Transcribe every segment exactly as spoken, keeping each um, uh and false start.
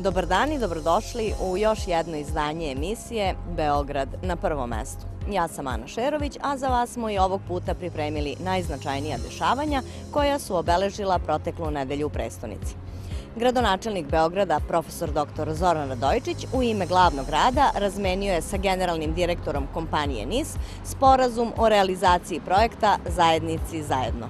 Dobar dan i dobrodošli u još jedno izdanje emisije Beograd na prvom mestu. Ja sam Ana Šerović, a za vas smo i ovog puta pripremili najznačajnija dešavanja koja su obeležila proteklu nedelju u prestonici. Gradonačelnik Beograda, profesor doktor Zoran Radojičić, u ime glavnog grada razmenio je sa generalnim direktorom kompanije NIS sporazum o realizaciji projekta Zajednici zajedno.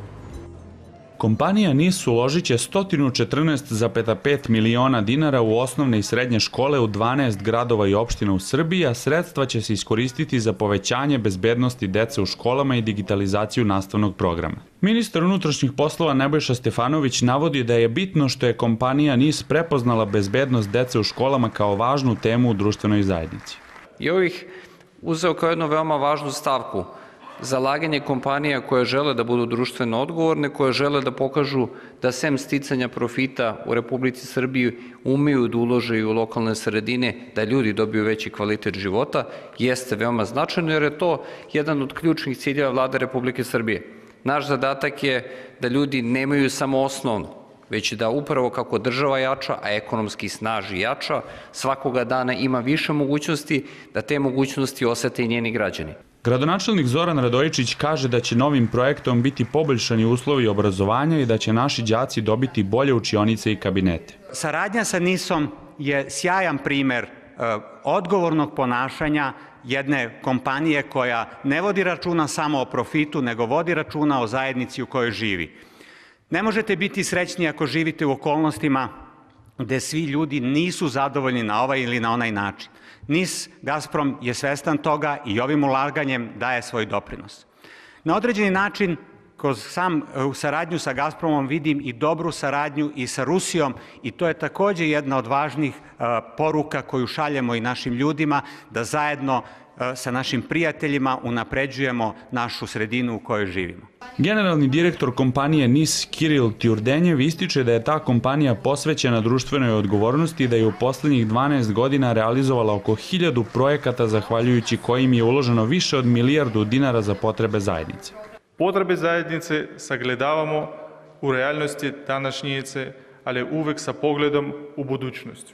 Kompanija NIS uložit će sto četrnaest zarez pet miliona dinara u osnovne i srednje škole u dvanaest gradova i opština u Srbiji, a sredstva će se iskoristiti za povećanje bezbednosti dece u školama i digitalizaciju nastavnog programa. Ministar unutrašnjih poslova Nebojša Stefanović navodi da je bitno što je kompanija NIS prepoznala bezbednost dece u školama kao važnu temu u društvenoj zajednici. I ovih uzeo kao jednu veoma važnu stavku zalaganje kompanija koje žele da budu društveno odgovorne, koje žele da pokažu da sem sticanja profita u Republici Srbiji umeju da ulože i u lokalne sredine, da ljudi dobiju veći kvalitet života, jeste veoma značajno jer je to jedan od ključnih ciljeva Vlade Republike Srbije. Naš zadatak je da ljudi nemaju samo osnovno, već da upravo kako država jača, a ekonomski snaži jača, svakoga dana ima više mogućnosti, da te mogućnosti osete i njeni građani. Gradonačelnik Zoran Radojičić kaže da će novim projektom biti poboljšani uslovi obrazovanja i da će naši đaci dobiti bolje učionice i kabinete. Saradnja sa NIS-om je sjajan primer odgovornog ponašanja jedne kompanije koja ne vodi računa samo o profitu, nego vodi računa o zajednici u kojoj živi. Ne možete biti srećni ako živite u okolnostima gde svi ljudi nisu zadovoljni na ovaj ili na onaj način. NIS, Gazprom je svestan toga i ovim ulaganjem daje svoj doprinos. Na određeni način, kroz sam saradnju sa Gazpromom vidim i dobru saradnju i sa Rusijom i to je takođe jedna od važnih poruka koju šaljemo i našim ljudima, da zajedno sa našim prijateljima unapređujemo našu sredinu u kojoj živimo. Generalni direktor kompanije NIS Kiril Tjurdenjev ističe da je ta kompanija posvećena društvenoj odgovornosti i da je u poslednjih dvanaest godina realizovala oko hiljadu projekata zahvaljujući kojim je uloženo više od milijardu dinara za potrebe zajednice. Potrebe zajednice sagledavamo u realnosti današnjice, ali uvek sa pogledom u budućnost.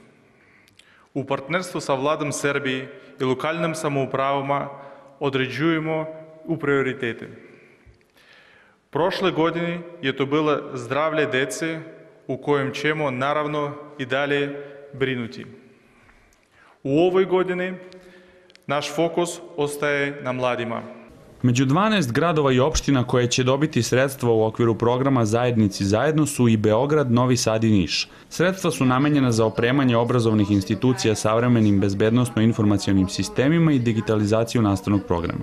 U partnerstvu sa Vladom Srbije i lokalnim samoupravama određujemo u prioritete. Prošle godine je to bilo zdravlje dece u kojem ćemo naravno i dalje brinuti. U ovoj godini naš fokus ostaje na mladima. Među dvanaest gradova i opština koje će dobiti sredstva u okviru programa Zajednici zajedno su i Beograd, Novi Sad i Niš. Sredstva su namenjena za opremanje obrazovnih institucija savremenim bezbednosno-informacionim sistemima i digitalizaciju nastavnog programa.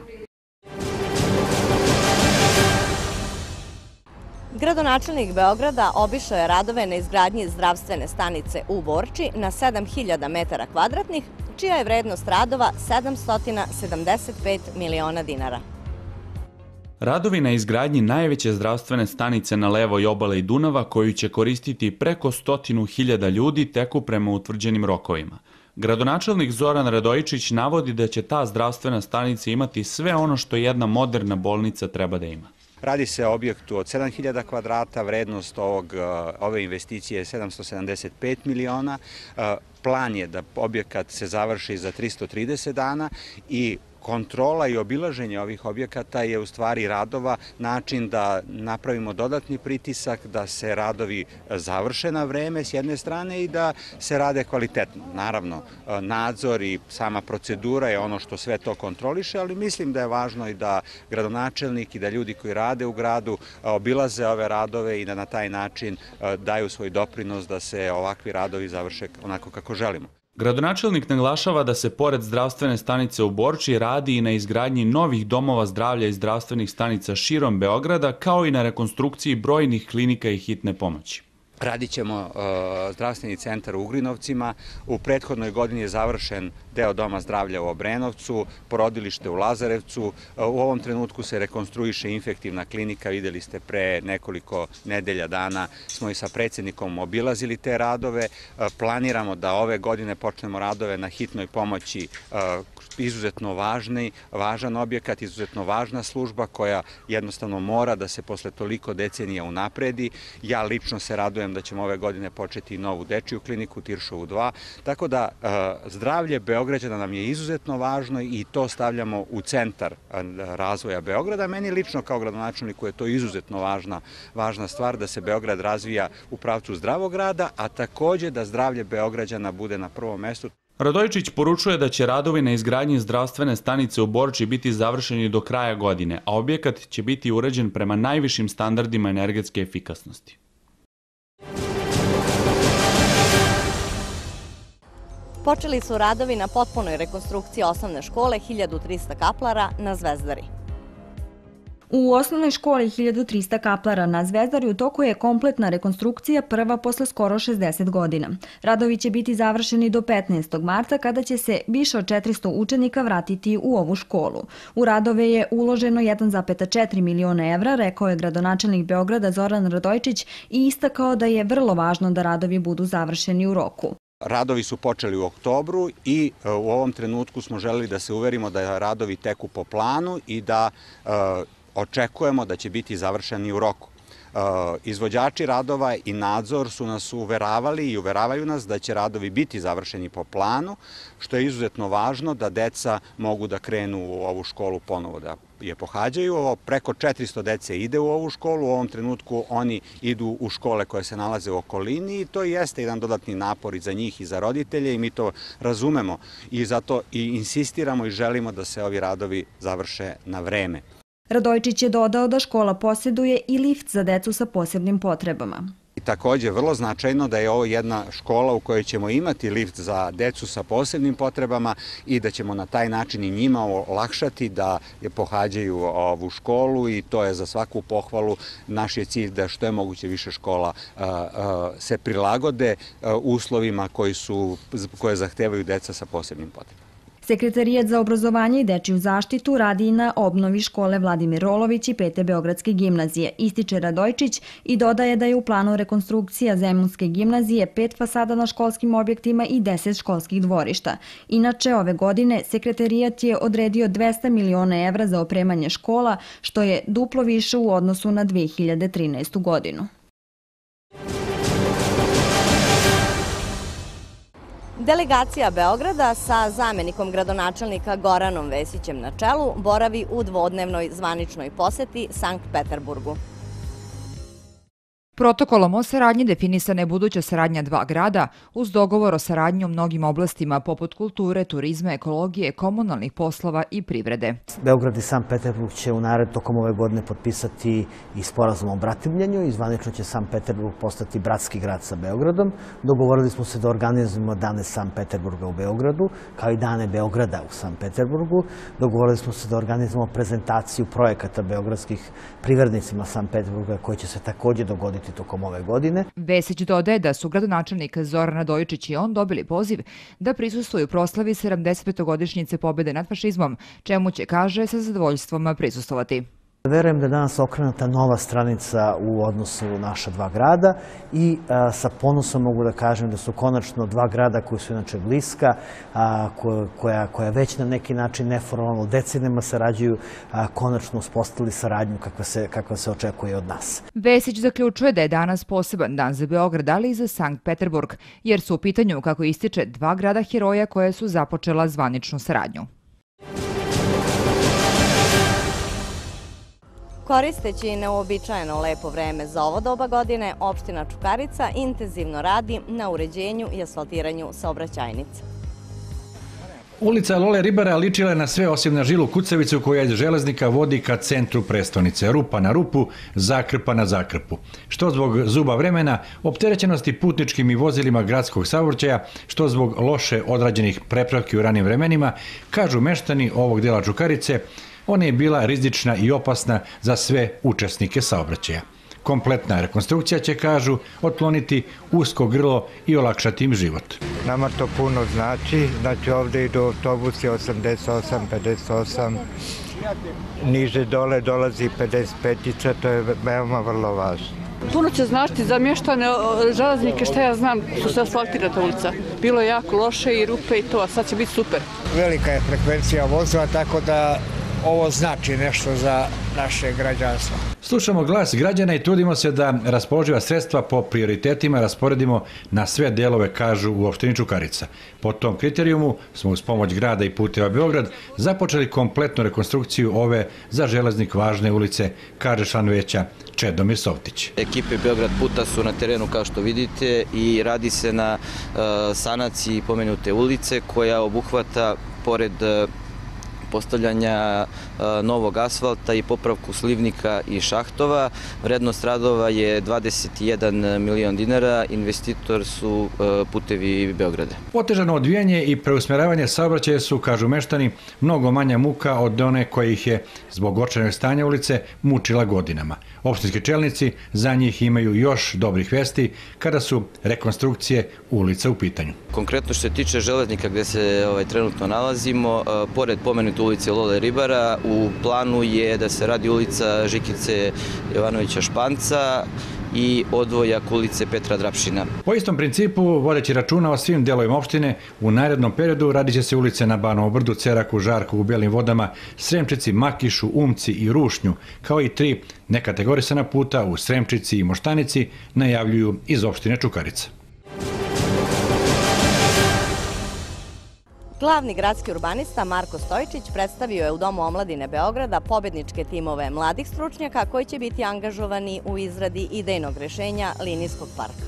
Gradonačelnik Beograda obišao je radove na izgradnji zdravstvene stanice u Borči na sedam hiljada metara kvadratnih, čija je vrednost radova sedamsto sedamdeset pet miliona dinara. Radovi na izgradnji najveće zdravstvene stanice na levoj obali Dunava, koju će koristiti preko stotinu hiljada ljudi, teku prema utvrđenim rokovima. Gradonačelnik Zoran Radojičić navodi da će ta zdravstvena stanica imati sve ono što jedna moderna bolnica treba da ima. Radi se o objektu od sedam hiljada kvadrata, vrednost ovog, ove investicije je sedamsto sedamdeset pet miliona. Plan je da objekat se završi za tristo trideset dana i kontrola i obilaženje ovih objekata je u stvari radova način da napravimo dodatni pritisak, da se radovi završe na vreme s jedne strane i da se rade kvalitetno. Naravno, nadzor i sama procedura je ono što sve to kontroliše, ali mislim da je važno i da gradonačelnik i da ljudi koji rade u gradu obilaze ove radove i da na taj način daju svoj doprinos da se ovakvi radovi završe onako kako želimo. Gradonačelnik naglašava da se pored zdravstvene stanice u Borči radi i na izgradnji novih domova zdravlja i zdravstvenih stanica širom Beograda, kao i na rekonstrukciji brojnih klinika i hitne pomoći. Radit ćemo zdravstveni centar u Ugrinovcima. U prethodnoj godini je završen deo Doma zdravlja u Obrenovcu, porodilište u Lazarevcu. U ovom trenutku se rekonstruiše infektivna klinika, videli ste pre nekoliko nedelja dana smo i sa predsjednikom obilazili te radove. Planiramo da ove godine počnemo radove na hitnoj pomoći, izuzetno važni, važan objekat, izuzetno važna služba koja jednostavno mora da se posle toliko decenija unapredi. Ja lično se radujem da ćemo ove godine početi novu dečiju kliniku Tiršovu dva, tako da zdravlje Beograđana nam je izuzetno važno i to stavljamo u centar razvoja Beograda. Meni lično kao gradonačelniku je to izuzetno važna, važna stvar da se Beograd razvija u pravcu zdravog rada, a takođe da zdravlje Beograđana bude na prvom mestu. Radojičić poručuje da će radovi na izgradnji zdravstvene stanice u Borči biti završeni do kraja godine, a objekat će biti uređen prema najvišim standardima energetske efikasnosti. Počeli su radovi na potpunoj rekonstrukciji osnovne škole hiljadu trista kaplara na Zvezdari. U osnovnoj školi hiljadu trista kaplara na Zvezdari u toku je kompletna rekonstrukcija, prva posle skoro šezdeset godina. Radovi će biti završeni do petnaestog marta kada će se više od četiristo učenika vratiti u ovu školu. U radove je uloženo jedan zarez četiri miliona evra, rekao je gradonačelnik Beograda Zoran Radojičić i istakao da je vrlo važno da radovi budu završeni u roku. Radovi su počeli u oktobru i u ovom trenutku smo želeli da se uverimo da radovi teku po planu i da očekujemo da će biti završeni u roku. Izvođači radova i nadzor su nas uveravali i uveravaju nas da će radovi biti završeni po planu, što je izuzetno važno da deca mogu da krenu u ovu školu ponovo da je pohađaju. Preko četiristo dece ide u ovu školu, u ovom trenutku oni idu u škole koje se nalaze u okolini i to jeste jedan dodatni napor i za njih i za roditelje i mi to razumemo i zato i insistiramo i želimo da se ovi radovi završe na vreme. Radojičić je dodao da škola posjeduje i lift za decu sa posebnim potrebama. I takođe, vrlo značajno da je ovo jedna škola u kojoj ćemo imati lift za decu sa posebnim potrebama i da ćemo na taj način i njima olakšati da pohađaju ovu školu i to je za svaku pohvalu. Naš je cilj da što je moguće više škola se prilagode uslovima koje zahtevaju deca sa posebnim potrebama. Sekretarijat za obrazovanje i dečiju zaštitu radi na obnovi škole Vladimir Rolović i Pete Beogradske gimnazije, ističe Radojičić i dodaje da je u planu rekonstrukcija Zemunske gimnazije, pet fasada na školskim objektima i deset školskih dvorišta. Inače, ove godine sekretarijat je odredio dvesta miliona evra za opremanje škola, što je duplo više u odnosu na dve hiljade trinaestu godinu. Delegacija Beograda sa zamenikom gradonačelnika Goranom Vesićem na čelu boravi u dvodnevnoj zvaničnoj poseti Sankt Peterburgu. Protokolom o saradnji definisana je buduća saradnja dva grada uz dogovor o saradnji u mnogim oblastima poput kulture, turizma, ekologije, komunalnih poslova i privrede. Beograd i Sankt Peterburg će u narednom tokom ove godine potpisati i sporazum o bratimljenju i zvanično će Sankt Peterburg postati bratski grad sa Beogradom. Dogovorili smo se da organizujemo dane Sankt Peterburga u Beogradu, kao i dane Beograda u Sankt Peterburgu. Dogovorili smo se da organizujemo prezentaciju projekata beogradskih privrednicima Sankt Peterburga koji će se takođe dogoditi tokom ove godine. Vesić dodaje da su gradonačelnik Zoran Radojičić i on dobili poziv da prisustvuju proslavi sedamdesetpetogodišnjice pobjede nad fašizmom, čemu će, kaže, sa zadovoljstvom prisustvovati. Verujem da je danas okrenuta nova stranica u odnosu naša dva grada i sa ponosom mogu da kažem da su konačno dva grada koji su inače bliska, koja već na neki način neformalno decenijama sarađuju, konačno uspostavili saradnju kakva se očekuje od nas. Vesić zaključuje da je danas poseban dan za Beograd, ali i za Sankt Peterburg, jer su u pitanju, kako ističe, dva grada heroja koje su započela zvaničnu saradnju. Koristeći neuobičajeno lepo vreme za ovo doba godine, opština Čukarica intenzivno radi na uređenju i asfaltiranju saobraćajnica. Ulica Lole Ribara ličila je na sve osim na žilu kucavicu koja iz Železnika vodi ka centru prestonice. Rupa na rupu, zakrpa na zakrpu. Što zbog zuba vremena, opterećenosti putničkim i vozilima gradskog saobraćaja, što zbog loše odrađenih prepravki u ranim vremenima, kažu meštani ovog dela Čukarice, ona je bila rizična i opasna za sve učesnike saobraćaja. Kompletna rekonstrukcija će, kažu, otkloniti usko grlo i olakšati im život. Nama to puno znači, znači ovde idu autobusi osamdeset osam, pedeset osam, niže dole dolazi pedeset petica, to je veoma vrlo važno. Puno će značiti za mještane železnike, šta ja znam, su se asfaltirata ulica. Bilo je jako loše i rupe i to, a sad će biti super. Velika je frekvencija vozila, tako da ovo znači nešto za naše građanstvo. Slušamo glas građana i trudimo se da raspoloživa sredstva po prioritetima rasporedimo na sve delove, kažu u opštini Čukarica. Po tom kriterijumu smo uz pomoć grada i Puteva Beograd započeli kompletnu rekonstrukciju ove za železnik važne ulice, kaže član veća Čedomir Sovtić. Ekipe Beograd puta su na terenu, kao što vidite, i radi se na sanaciji pomenute ulice koja obuhvata, pored postavljanja novog asfalta i popravku slivnika i šahtova. Vrednost radova je dvadeset jedan milion dinara, investitor su Putevi Beograda. Otežano odvijanje i preusmeravanje saobraćaja su, kažu meštani, mnogo manja muka od one koja ih je zbog očajnog stanja ulice mučila godinama. Opštinski čelnici za njih imaju još dobrih vesti kada su rekonstrukcije ulica u pitanju. Konkretno što se tiče železnika gde se ovaj, trenutno nalazimo, pored pomenute ulice Lole Ribara, u planu je da se radi ulica Žikice Jovanovića Španca i odvojak ulice Petra Drapšina. Po istom principu, vodeći računa o svim delovima opštine, u narednom periodu radit će se ulice na Banovom brdu, Ceraku, Žarku, u Belim vodama, Sremčici, Makišu, Umci i Rušnju, kao i tri nekategorisana puta u Sremčici i Moštanici, najavljuju iz opštine Čukarica. Glavni gradski urbanista Marko Stojčić predstavio je u Domu omladine Beograda pobedničke timove mladih stručnjaka koji će biti angažovani u izradi idejnog rešenja linijskog parka.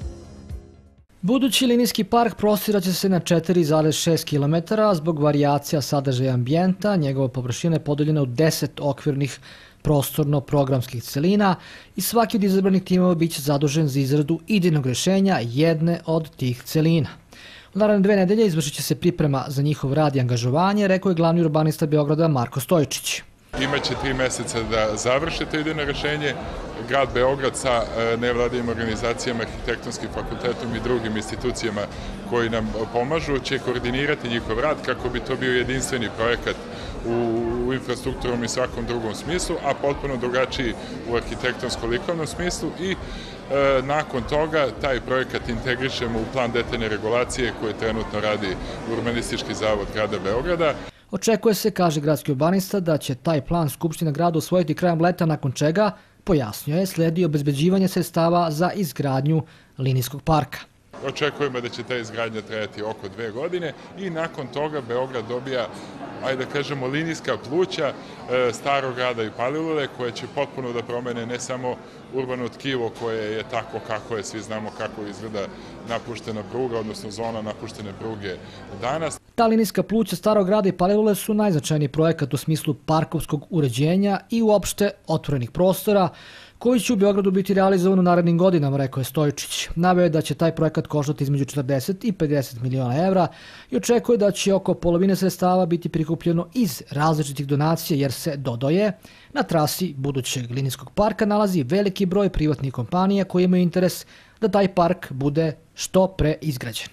Budući linijski park prostiraće se na četiri zarez šest kilometara zbog varijacija sadržaja ambijenta. Njegova površina je podeljena u deset okvirnih prostorno-programskih celina i svaki od izabranih timova biće zadužen za izradu idejnog rešenja jedne od tih celina. U naredne dve nedelje izvršit će se priprema za njihov rad i angažovanje, rekao je glavni urbanista Beograda Marko Stojčić. Imaće tri meseca da završite idejno rešenje. Grad Beograd sa nevladinim organizacijama, arhitektonskim fakultetom i drugim institucijama koji nam pomažu će koordinirati njihov rad kako bi to bio jedinstveni projekat u infrastrukturnom i svakom drugom smislu, a potpuno drugačiji u arhitektonsko-likovnom smislu i nakon toga taj projekat integrišemo u plan detaljne regulacije koje trenutno radi Urbanistički zavod grada Beograda. Očekuje se, kaže gradski urbanista, da će taj plan Skupština grada usvojiti krajem leta, nakon čega, pojasnio je, sledi obezbeđivanje sredstava za izgradnju linijskog parka. Očekujemo da će ta izgradnja trajati oko dve godine i nakon toga Beograd dobija, ajde da kažemo, linijska pluća Starog grada i Palilule koje će potpuno da promene ne samo urbano tkivo koje je tako kako je, svi znamo kako izgleda napuštena pruga, odnosno zona napuštene pruge danas. Ta linijska pluća Starog grada i Palilule su najznačajniji projekat u smislu parkovskog uređenja i uopšte otvorenih prostora, koji će u Beogradu biti realizovan u narednim godinama, rekao je Stojčić. Naveo je da će taj projekat koštati između četrdeset i pedeset miliona evra i očekuje da će oko polovine sredstava biti prikupljeno iz različitih donacija, jer se, dodaje, na trasi budućeg linijskog parka nalazi veliki broj privatnih kompanija koji imaju interes da taj park bude što pre izgrađen.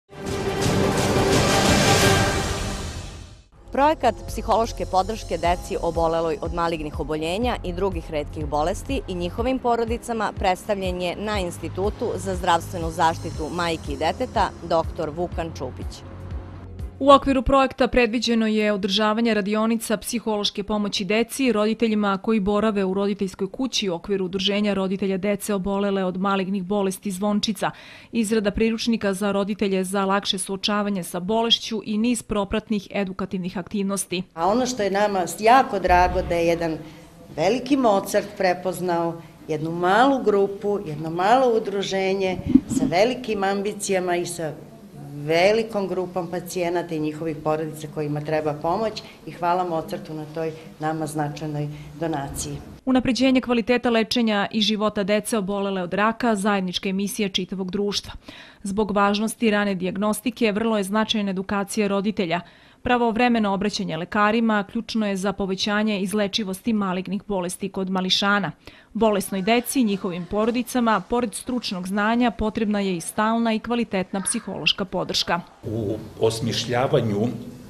Projekat psihološke podrške deci oboleloj od malignih oboljenja i drugih retkih bolesti i njihovim porodicama predstavljen je na Institutu za zdravstvenu zaštitu majke i deteta doktor Vukan Čupić. U okviru projekta predviđeno je održavanje radionica psihološke pomoći deci i roditeljima koji borave u roditeljskoj kući u okviru udruženja roditelja dece obolele od malignih bolesti Zvončica, izrada priručnika za roditelje za lakše suočavanje sa bolešću i niz propratnih edukativnih aktivnosti. A ono što je nama jako drago da je jedan veliki Mozart prepoznao jednu malu grupu, jedno malo udruženje sa velikim ambicijama i sa velikom grupom pacijenata i njihovih porodica kojima treba pomoć i hvala Mozartu na toj nama značajnoj donaciji. Unapređenje kvaliteta lečenja i života dece obolele od raka, zajednička emisija čitavog društva. Zbog važnosti rane dijagnostike vrlo je značajna edukacija roditelja. Pravovremeno obraćanje lekarima ključno je za povećanje izlečivosti malignih bolesti kod mališana. Bolesnoj deci i njihovim porodicama, pored stručnog znanja, potrebna je i stalna i kvalitetna psihološka podrška. U osmišljavanju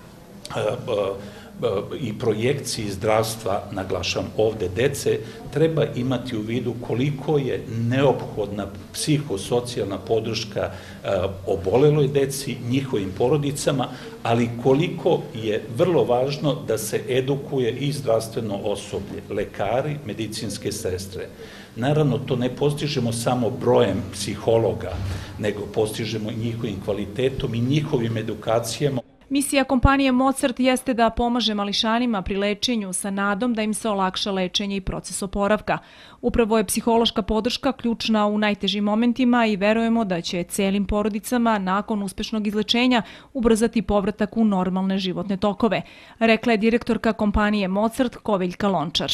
i projekciji zdravstva, naglašam ovde dece, treba imati u vidu koliko je neophodna psihosocijalna podrška oboleloj deci, njihovim porodicama, ali koliko je vrlo važno da se edukuje i zdravstveno osoblje, lekari, medicinske sestre. Naravno, to ne postižemo samo brojem psihologa, nego postižemo njihovim kvalitetom i njihovim edukacijama. Misija kompanije Mozart jeste da pomaže mališanima pri lečenju sa nadom da im se olakša lečenje i proces oporavka. Upravo je psihološka podrška ključna u najtežim momentima i verujemo da će celim porodicama nakon uspešnog izlečenja ubrzati povratak u normalne životne tokove, rekla je direktorka kompanije Mozart Koveljka Lončar.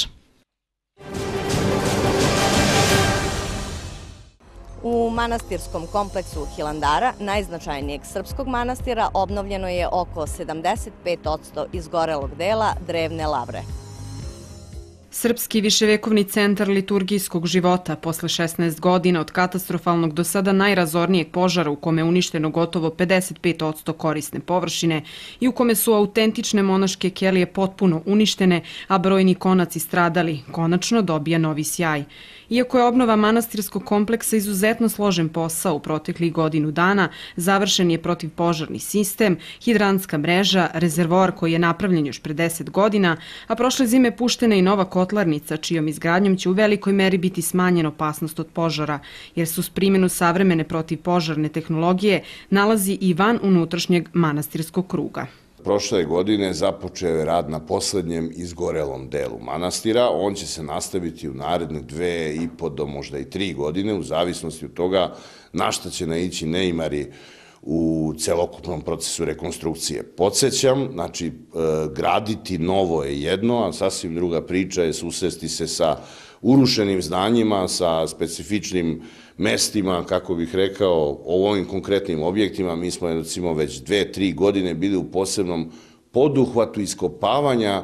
U manastirskom kompleksu Hilandara, najznačajnijeg srpskog manastira, obnovljeno je oko sedamdeset pet posto izgorelog dela drevne lavre. Srpski viševekovni centar liturgijskog života posle šesnaest godina od katastrofalnog do sada najrazornijeg požara u kome je uništeno gotovo pedeset pet posto korisne površine i u kome su autentične monaške kelije potpuno uništene, a brojni konaci stradali, konačno dobija novi sjaj. Iako je obnova manastirskog kompleksa izuzetno složen posao u proteklih godinu dana, završen je protivpožarni sistem, hidrantska mreža, rezervoar koji je napravljen još pre deset godina, a prošle zime puštena i nova kotlarnica, čijom izgradnjom će u velikoj meri biti smanjena opasnost od požara, jer su s primjenu savremene protivpožarne tehnologije nalazi i van unutrašnjeg manastirskog kruga. Prošle godine započeo je rad na poslednjem izgorelom delu manastira. On će se nastaviti u naredne dve i po do možda i tri godine, u zavisnosti od toga na šta će naići neimari u celokupnom procesu rekonstrukcije. Podsjećam, znači, graditi novo je jedno, a sasvim druga priča je susresti se sa urušenim zdanjima, sa specifičnim mestima, kako bih rekao, o ovim konkretnim objektima. Mi smo, recimo, već dve, tri godine bili u posebnom poduhvatu iskopavanja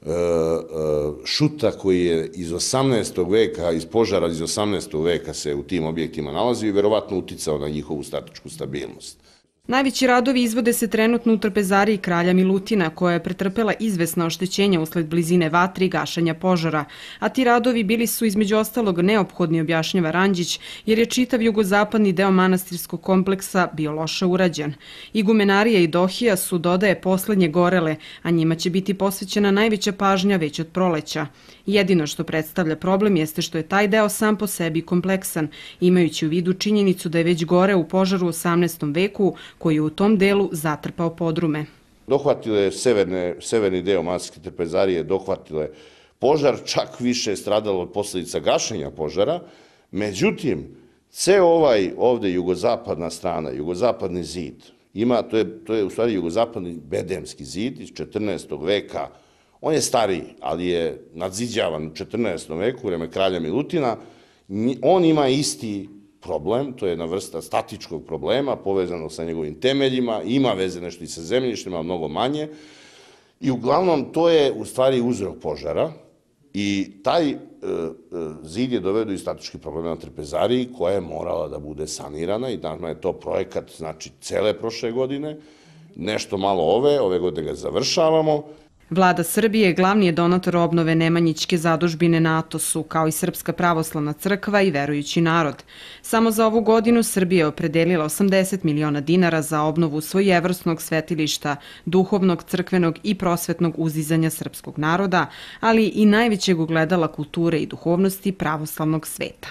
šuta koji je iz osamnaestog veka, iz požara iz osamnaestog veka se u tim objektima nalazi i verovatno uticao na njihovu statičku stabilnost. Najveći radovi izvode se trenutno u trpezariji Kralja Milutina, koja je pretrpela izvesna oštećenja usled blizine vatri i gašanja požara, a ti radovi bili su između ostalog neophodni, objašnjava Ranđić, jer je čitav jugozapadni deo manastirskog kompleksa bio loše urađen. Igumenarija i dohija su, dodaje, poslednje gorele, a njima će biti posvećena najveća pažnja već od proleća. Jedino što predstavlja problem jeste što je taj deo sam po sebi kompleksan, imajući u vidu činjenicu da je već gore u požaru u osamnaestom veku, koji je u tom delu zatrpao podrume. Dohvatilo je severni deo manastirske trpezarije, dohvatilo je požar, čak više je stradalo od posljedica gašenja požara. Međutim, ceo ovaj ovde jugozapadna strana, jugozapadni zid, ima, to je, to je u stvari jugozapadni bedemski zid iz četrnaestog veka. On je stariji, ali je nadziđavan u četrnaestom veku, u vreme kralja Milutina. On ima isti problem, to je jedna vrsta statičkog problema povezano sa njegovim temeljima, ima veze nešto i sa zemljištima, mnogo manje. I uglavnom to je u stvari uzrok požara i taj zid je dovedo i statički problem na trpezariji koja je morala da bude sanirana i naravno je to projekat, znači, cele prošle godine, nešto malo ove, ove godine ga završavamo. Vlada Srbije glavni je donator obnove Nemanjićke zadužbine na Atosu, kao i Srpska pravoslavna crkva i verujući narod. Samo za ovu godinu Srbija je opredelila osamdeset miliona dinara za obnovu svojevrsnog svetilišta, duhovnog, crkvenog i prosvetnog uzizanja srpskog naroda, ali i najvećeg ogledala kulture i duhovnosti pravoslavnog sveta.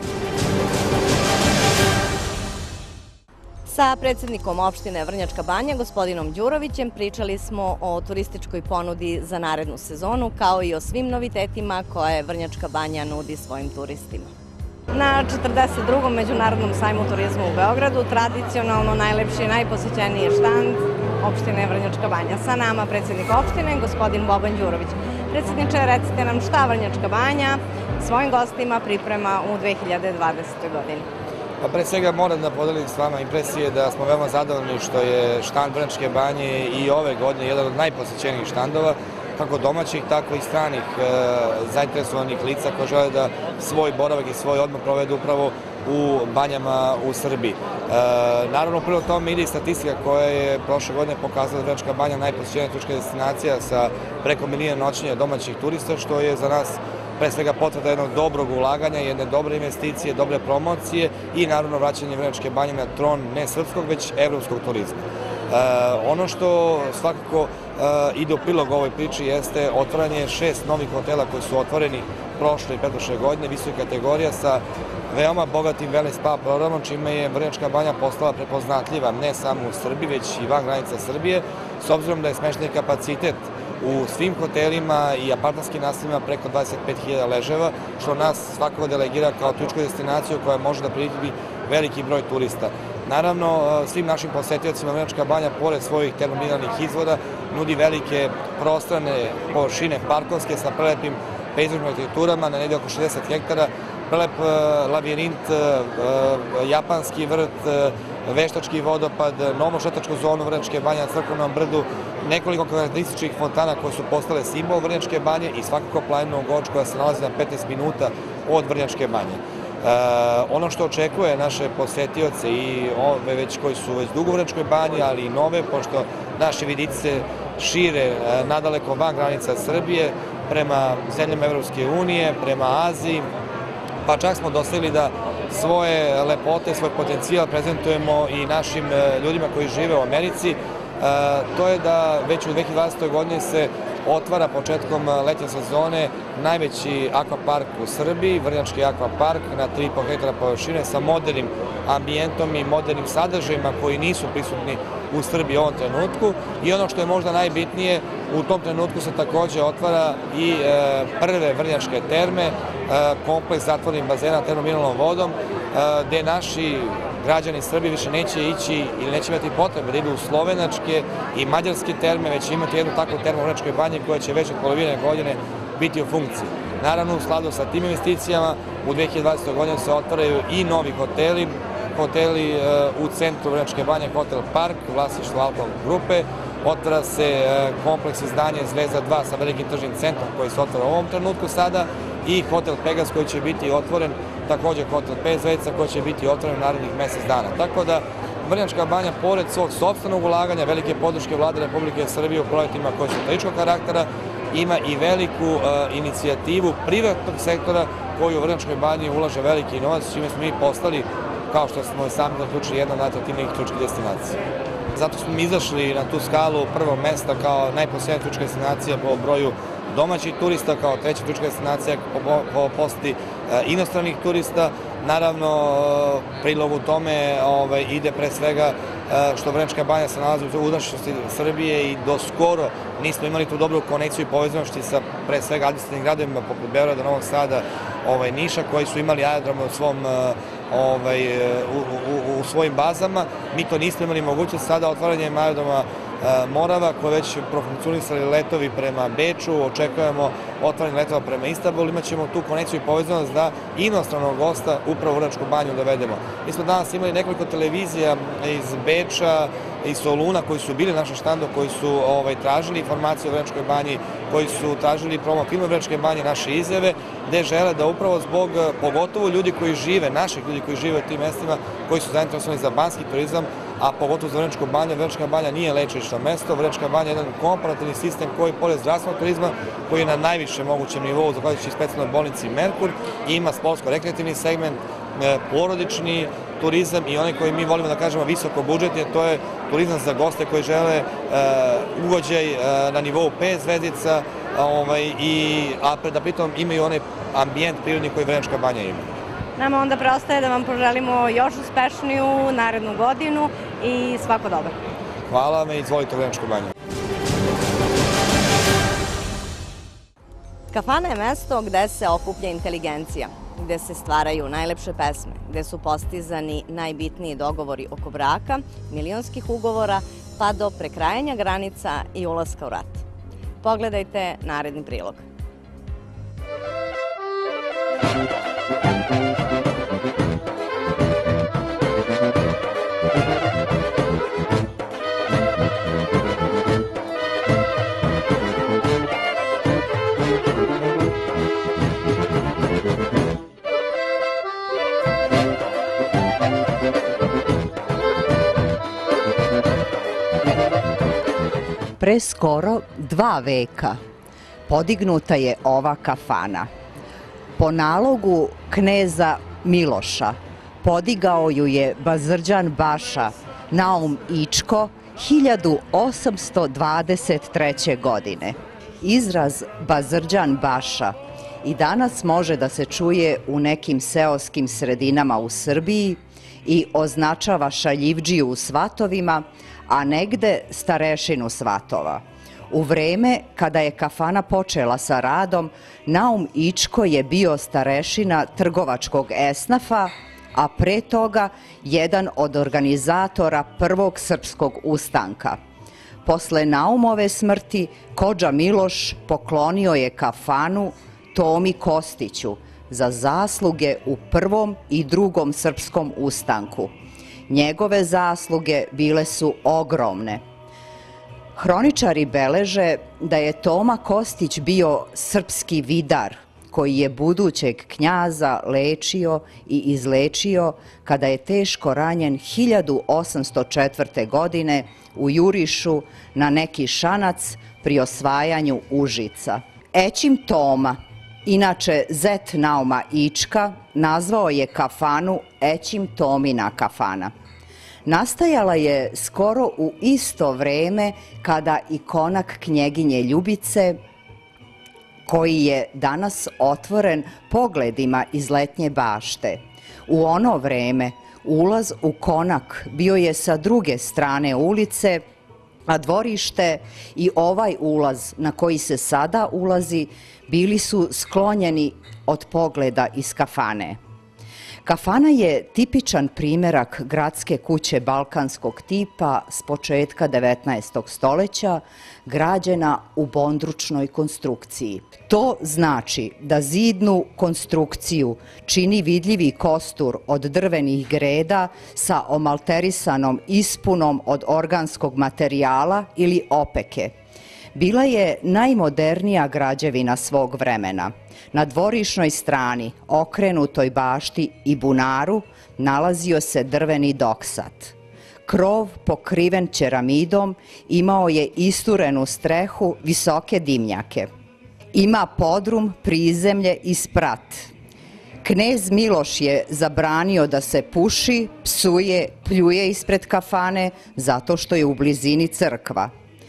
Sa predsjednikom opštine Vrnjačka Banja, gospodinom Đurovićem, pričali smo o turističkoj ponudi za narednu sezonu, kao i o svim novitetima koje Vrnjačka Banja nudi svojim turistima. Na četrdeset drugom Međunarodnom sajmu turizma u Beogradu tradicionalno najlepši i najposećeniji štand opštine Vrnjačka Banja. Sa nama predsjednik opštine, gospodin Boban Đurović. Predsjedniče, recite nam šta Vrnjačka Banja svojim gostima priprema u dve hiljade dvadesetoj godini. Pa pre svega moram da podelim s vama impresije da smo veoma zadovoljni što je štand Vrnjačke banje i ove godine jedan od najposećenijih štandova, kako domaćih, tako i stranih e, zainteresovanih lica koji žele da svoj boravak i svoj odmor provedu upravo u banjama u Srbiji. E, naravno, prvo tome ide i statistika koja je prošle godine pokazala da Vrnjačka banja najposećenija turistička destinacija sa preko milijuna noćenja domaćih turista, što je za nas pre svega potvrda jednog dobrog ulaganja, jedne dobre investicije, dobre promocije i naravno vraćanje Vrnjačke banje na tron ne srpskog, već evropskog turizma. E, ono što svakako e, ide u prilog ovoj priči jeste otvaranje šest novih hotela koji su otvoreni prošle i pretprošle godine, visoke kategorija sa veoma bogatim wellness spa programom, čime je Vrnjačka banja postala prepoznatljiva ne samo u Srbiji, već i van granica Srbije, s obzirom da je smeštajni kapacitet u svim hotelima i apartmanskim naseljima preko dvadeset pet hiljada leževa, što nas svakako delegira kao turističku destinaciju koja može da pritibi veliki broj turista. Naravno, svim našim posetiocima Vrnjačka banja, pored svojih termomineralnih izvora, nudi velike prostrane površine parkovske sa prelepim pejzažnim arhitekturama na negde oko šezdeset hektara, prelep labirint, japanski vrt, veštački vodopad, novu šetačku zonu Vrnjačke banje na Crkvenom brdu, nekoliko karakterističnih fontana koje su postale simbol Vrnjačke banje i svakako planinu Goč koja se nalazi na petnaest minuta od Vrnjačke banje. E, ono što očekuje naše posetioce i ove već koji su već dugo u Vrnjačkoj banji, ali i nove, pošto naše vidice se šire nadaleko van granica Srbije, prema zemljama Evropske unije, prema Aziji, pa čak smo dosegli da svoje lepote, svoj potencijal prezentujemo i našim ljudima koji žive u Americi. To je da već u dve hiljade dvadesetoj godini se otvara početkom letnje sezone najveći akvapark u Srbiji, Vrnjački akvapark na tri i po hektara površine sa modernim ambijentom i modernim sadržajima koji nisu prisutni u Srbiji u ovom trenutku. I ono što je možda najbitnije, u tom trenutku se takođe otvara i prve Vrnjačke terme, kompleks zatvorenih bazena termomineralnom vodom, gde naši građani Srbije više neće ići ili neće imati potrebe da idu u slovenačke i mađarske terme, već imati jednu takvu termu u Vrnjačkoj banji koja će već od polovine godine biti u funkciji. Naravno, u skladu sa tim investicijama, u dve hiljade dvadesetoj godini se otvaraju i novi hoteli, hoteli u centru Vrnjačke banje, Hotel Park, vlasništvo Alton grupe, otvara se kompleks izdanje Zvezda dva sa velikim tržnim centrom koji se otvara u ovom trenutku sada i Hotel Pegas koji će biti otvoren, takođe Hotel pet zvezdica koji će biti otvoren u narednih mesec dana. Tako da Vrnjačka banja, pored svog sopstvenog ulaganja, velike podrške Vlade Republike Srbije u projektima koji su turističkog karaktera, ima i veliku inicijativu privatnog sektora koji u Vrnjačkoj banji ulaže veliki novac, čime smo mi postali, kao što smo i sami zaključili, jedna od najatraktivnijih turističkih destinacija. Zato smo izašli na tu skalu prvog mesta kao najposljednija turistička destinacija po broju domaćih turista, kao treća turistička destinacija po poseti inostranih turista. Naravno, prilog u tome ide pre svega što Vrnjačka banja se nalazi u unutrašnjosti Srbije i do skoro nismo imali tu dobru konekciju i povezanosti sa pre svega administrativnim gradovima poput Beograda, Novog Sada, Niša, koji su imali aerodrome u svom u svojim bazama. Mi to nismo imali mogućnost. Sada otvaranjem aerodroma Morava, koje već profunkcionisali letovi prema Beču, očekujemo otvaranje letova prema Istanbulu, imat ćemo tu konekciju i povezanost da inostranog gosta upravo u Vrnjačku banju dovedemo. Mi smo danas imali nekoliko televizija iz Beča, iz Soluna, koji su bili na našem štandu, koji su tražili informacije o Vrnjačkoj banji, koji su tražili promo film o Vrnjačkoj banji, naše izjave, gde žele da upravo zbog, pogotovo ljudi koji žive, naših ljudi koji žive u tim mestima, koji su zainteresovani za banjski turizam, a pogotovo za Vrnjačku banju. Vrnjačka banja nije lečilišno mesto, Vrnjačka banja je jedan komparativni sistem koji, pored zdravstvenog turizma, koji je na najvišem mogućem nivou, zahvaljujući specijalnoj bolnici Merkur, ima sportsko-rekreativni segment, porodični turizam i onaj koji mi volimo da kažemo visoko budžetni, to je turizam za goste koji žele ugođaj na nivou pet zvezdica, a da pritom imaju onaj ambijent prirodni koji Vrnjačka banja ima. Nama onda preostaje da vam poželimo još uspešniju narednu godinu i svako dobro. Hvala vam i izvolite u Vrnjačku banju. Kafana je mesto gde se okuplja inteligencija, gde se stvaraju najlepše pesme, gde su postizani najbitniji dogovori oko braka, milionskih ugovora, pa do prekrajanja granica i ulaska u rat. Pogledajte naredni prilog. Pre skoro dva veka podignuta je ova kafana. Po nalogu kneza Miloša podigao ju je Bazrđan Baša Naum Ičko hiljadu osamsto dvadeset treće. godine. Izraz Bazrđan Baša i danas može da se čuje u nekim seoskim sredinama u Srbiji i označava šaljivdžiju u svatovima, a negde starešinu svatova. U vreme kada je kafana počela sa radom, Naum Ičko je bio starešina trgovačkog esnafa, a pre toga jedan od organizatora prvog srpskog ustanka. Posle Naumove smrti, Kodža Miloš poklonio je kafanu Tomi Kostiću za zasluge u prvom i drugom srpskom ustanku. Njegove zasluge bile su ogromne. Hroničari beleže da je Toma Kostić bio srpski vidar koji je budućeg knjaza lečio i izlečio kada je teško ranjen hiljadu osamsto četvrte. godine u jurišu na neki šanac pri osvajanju Užica. Ećim Toma, inače zet Nauma Ička, nazvao je kafanu Ećim Tomina kafana. Nastajala je skoro u isto vreme kada i konak knjeginje Ljubice, koji je danas otvoren pogledima iz letnje bašte. U ono vreme ulaz u konak bio je sa druge strane ulice, a dvorište i ovaj ulaz na koji se sada ulazi bili su sklonjeni od pogleda iz kafane. Kafana je tipičan primerak gradske kuće balkanskog tipa s početka devetnaestog stoleća, građena u bondručnoj konstrukciji. To znači da zidnu konstrukciju čini vidljivi kostur od drvenih greda sa omalterisanom ispunom od organskog materijala ili opeke. Bila je najmodernija građevina svog vremena. Na dvorišnoj strani, okrenutoj bašti i bunaru, nalazio se drveni doksat. Krov, pokriven ćeramidom, imao je isturenu strehu, visoke dimnjake. Ima podrum, prizemlje i sprat. Knez Miloš je zabranio da se puši, psuje, pljuje ispred kafane zato što je u blizini crkva.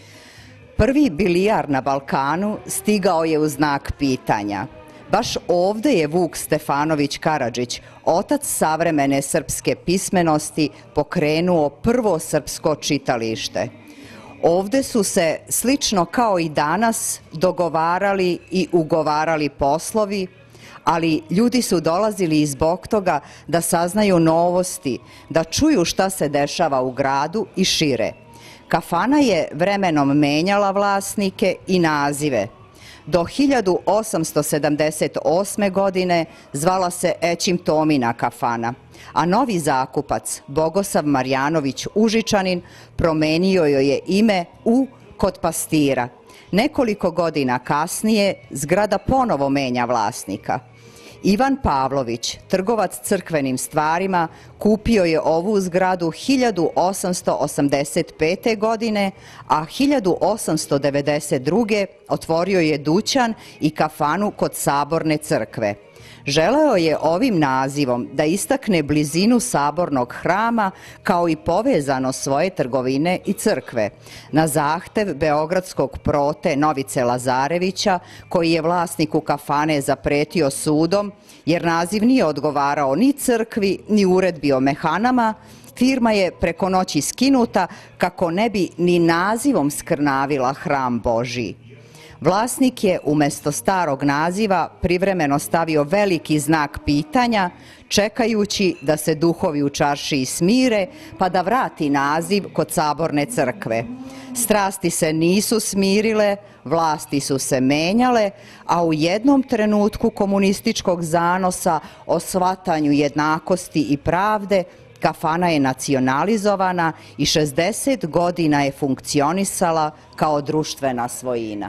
Prvi bilijar na Balkanu stigao je u znak pitanja. Baš ovde je Vuk Stefanović Karadžić, otac savremene srpske pismenosti, pokrenuo prvo srpsko čitalište. Ovde su se, slično kao i danas, dogovarali i ugovarali poslovi, ali ljudi su dolazili i zbog toga da saznaju novosti, da čuju šta se dešava u gradu i šire. Kafana je vremenom menjala vlasnike i nazive. Do hiljadu osamsto sedamdeset osme. godine zvala se Ećim Tomina kafana, a novi zakupac, Bogosav Marjanović Užičanin, promenio joj je ime u Kod Pastira. Nekoliko godina kasnije zgrada ponovo menja vlasnika. Ivan Pavlović, trgovac crkvenim stvarima, kupio je ovu zgradu hiljadu osamsto osamdeset pete. godine, a hiljadu osamsto devedeset druge. otvorio je dućan i kafanu kod Saborne crkve. Želeo je ovim nazivom da istakne blizinu Sabornog hrama kao i povezano svoje trgovine i crkve. Na zahtev beogradskog prote Novice Lazarevića, koji je vlasniku kafane zapretio sudom, jer naziv nije odgovarao ni crkvi, ni uredbi o mehanama, firma je preko noći skinuta kako ne bi ni nazivom skrnavila hram Božiji. Vlasnik je umesto starog naziva privremeno stavio veliki znak pitanja, čekajući da se duhovi u čaršiji smire pa da vrati naziv kod Saborne crkve. Strasti se nisu smirile, vlasti su se menjale, a u jednom trenutku komunističkog zanosa o shvatanju jednakosti i pravde kafana je nacionalizovana i šezdeset godina je funkcionisala kao društvena svojina.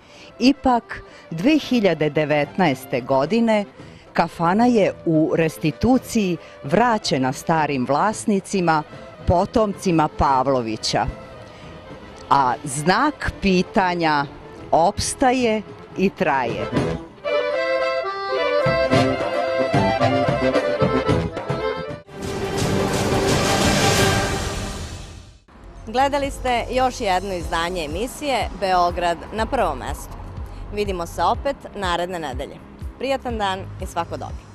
Ipak, dve hiljade devetnaeste. godine kafana je u restituciji vraćena starim vlasnicima, potomcima Pavlovića. a znak pitanja opstaje i traje. Gledali ste još jedno izdanje emisije Beograd na prvom mestu. Vidimo se opet naredne nedelje. Prijatan dan i svako dobro.